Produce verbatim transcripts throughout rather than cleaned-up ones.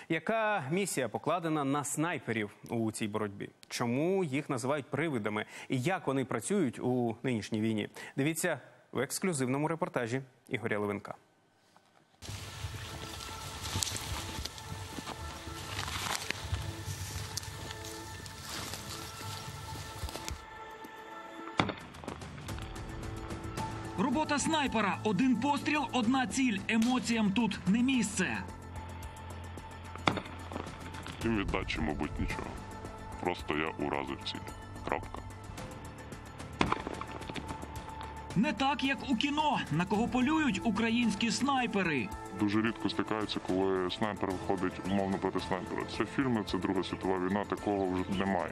Яка місія покладена на снайперів у цій боротьбі? Чому їх називають привидами? І як вони працюють у нинішній війні? Дивіться в ексклюзивному репортажі Ігоря Левенка. Робота снайпера. Один постріл, одна ціль. Емоціям тут не місце. Тим віддачі, мабуть, нічого. Просто я уразив ціль. Крапка. Не так, як у кіно, на кого полюють українські снайпери. Дуже рідко стикаються, коли снайпер виходить умовно проти снайпера. Це фільми, це Друга світова війна, такого вже немає.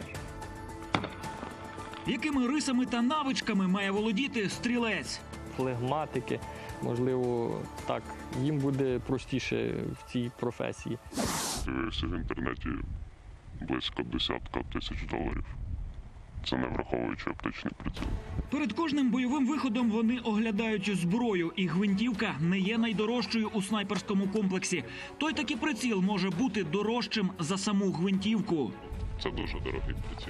Якими рисами та навичками має володіти стрілець? Флегматики, можливо, так, їм буде простіше в цій професії. Дивився в інтернеті близько десятка тисяч доларів. Це не враховуючи оптичний приціл. Перед кожним бойовим виходом вони оглядають зброю, і гвинтівка не є найдорожчою у снайперському комплексі. Той таки приціл може бути дорожчим за саму гвинтівку. Це дуже дорогий приціл.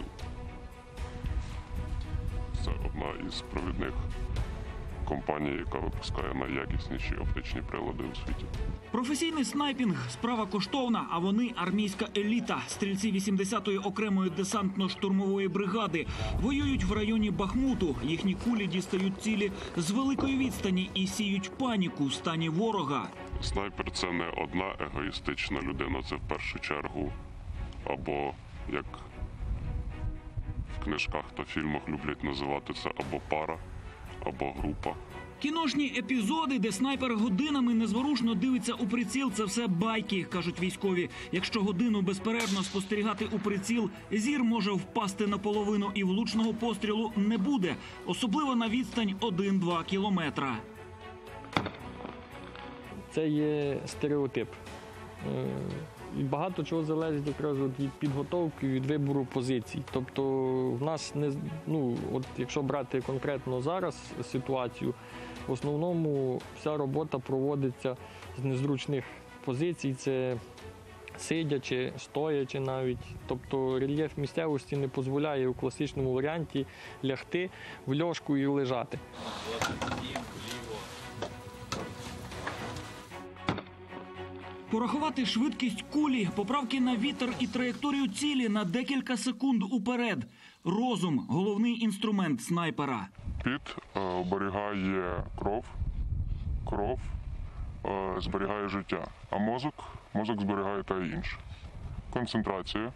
Це одна із провідних компаній, яка випускає найякісніші оптичні прилади у світі. Професійний снайпінг – справа коштовна, а вони – армійська еліта. Стрільці вісімдесятої окремої десантно-штурмової бригади воюють в районі Бахмуту. Їхні кулі дістають цілі з великої відстані і сіють паніку в стані ворога. Снайпер – це не одна егоїстична людина, це в першу чергу або, як в книжках та фільмах люблять називати, це або пара, або група. Кіношні епізоди, де снайпер годинами незворушно дивиться у приціл – це все байки, кажуть військові. Якщо годину безперервно спостерігати у приціл, зір може впасти наполовину і влучного пострілу не буде. Особливо на відстань один-два кілометра. Це є стереотип. І багато чого залежить якраз від підготовки, від вибору позицій. Тобто в нас, не, ну, от якщо брати конкретно зараз ситуацію, в основному вся робота проводиться з незручних позицій. Це сидячи, стоячи навіть. Тобто рельєф місцевості не дозволяє у класичному варіанті лягти в льошку і лежати. Порахувати швидкість кулі, поправки на вітер і траєкторію цілі на декілька секунд уперед. Розум – головний інструмент снайпера. Піт е, оберігає кров, кров е, зберігає життя, а мозок, мозок зберігає та й інше. Концентрація.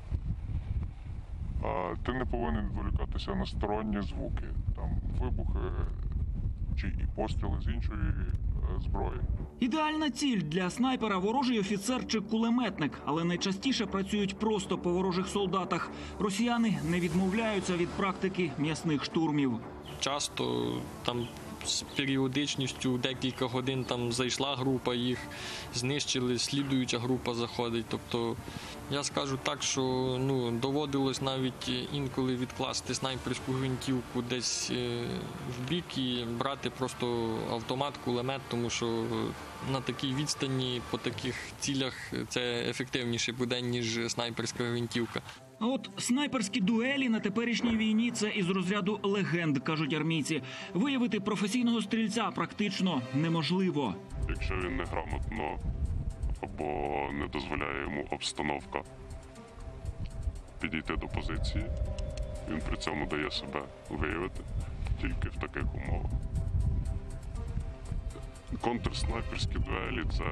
Е, ти не повинен відволікатися на сторонні звуки, там вибухи чи і постріли з іншої е, зброї. Ідеальна ціль для снайпера – ворожий офіцер чи кулеметник, але найчастіше працюють просто по ворожих солдатах. Росіяни не відмовляються від практики м'ясних штурмів. Часто там з періодичністю декілька годин там зайшла група, їх знищили, слідуюча група заходить. Тобто я скажу так, що ну, доводилось навіть інколи відкласти снайперську гвинтівку десь в бік і брати просто автомат, кулемет, тому що на такій відстані по таких цілях це ефективніше буде, ніж снайперська гвинтівка. А от снайперські дуелі на теперішній війні – це із розряду легенд, кажуть армійці. Виявити професійного стрільця практично неможливо. Якщо він неграмотно або не дозволяє йому обстановка підійти до позиції, він при цьому дає себе виявити тільки в таких умовах. Контрснайперські дуелі – це...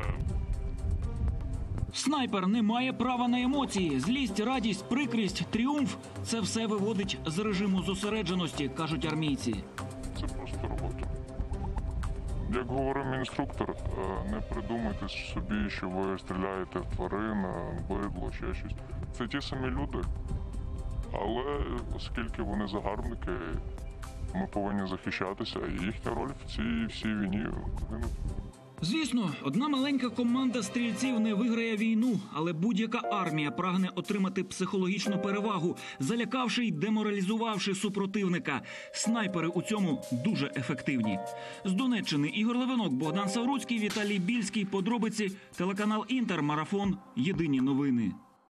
Снайпер не має права на емоції. Злість, радість, прикрість, тріумф – це все виводить з режиму зосередженості, кажуть армійці. Це просто робота. Як говорив мій інструктор, не придумайте собі, що ви стріляєте в тварин, бидло, ще щось. Це ті самі люди, але оскільки вони загарбники, ми повинні захищатися, і їхня роль в цій всій війні – Звісно, одна маленька команда стрільців не виграє війну, але будь-яка армія прагне отримати психологічну перевагу, залякавши й деморалізувавши супротивника. Снайпери у цьому дуже ефективні. З Донеччини Ігор Левинок, Богдан Савруцький, Віталій Більський. Подробиці. Телеканал Інтер. Марафон. Єдині новини.